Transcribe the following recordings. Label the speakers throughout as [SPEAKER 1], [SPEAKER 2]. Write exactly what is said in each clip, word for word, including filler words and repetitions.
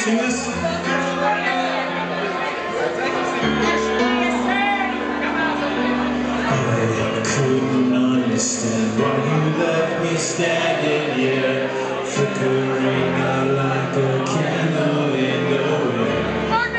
[SPEAKER 1] sing this? I couldn't understand why you left me standing here, flickering out like a candle in the wind.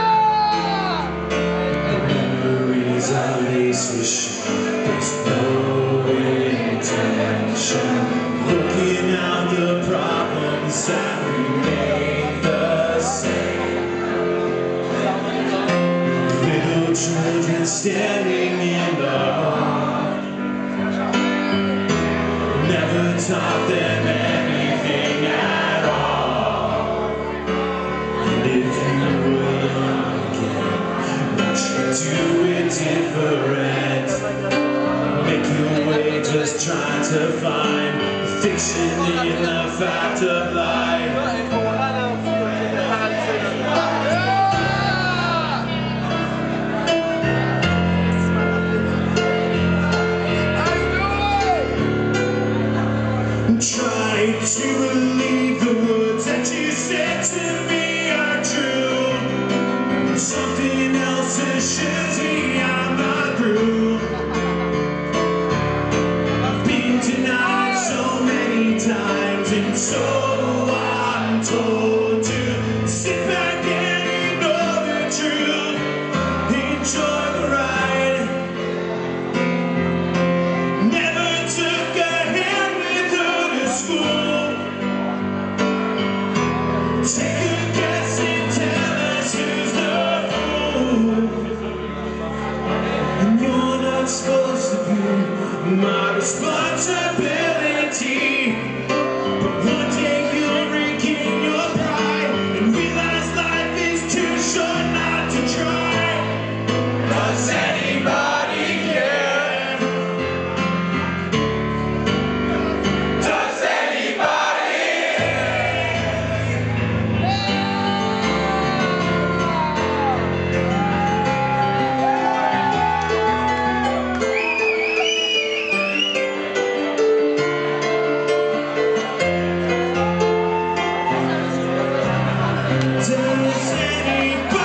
[SPEAKER 1] The memories are laced with shame, there's no intention. Looking out the problems that remain the same. Little children standing in the hall, never taught them anything at all. And if you were young again, would you do it different? Make your way just trying to find the fiction in the fact of life. Try to believe the words that you said to me are true. Something else assures me I'm not through. I've been denied so many times, and so I'm told to sit back and ignore the truth. Enjoy the ride. Never took a hand with her to school. Take a guess and tell us who's the fool. And you're not supposed to be my responsibility, but one day you'll regain your pride and realize life is too short not to try. Does anybody care? Does anybody Does anybody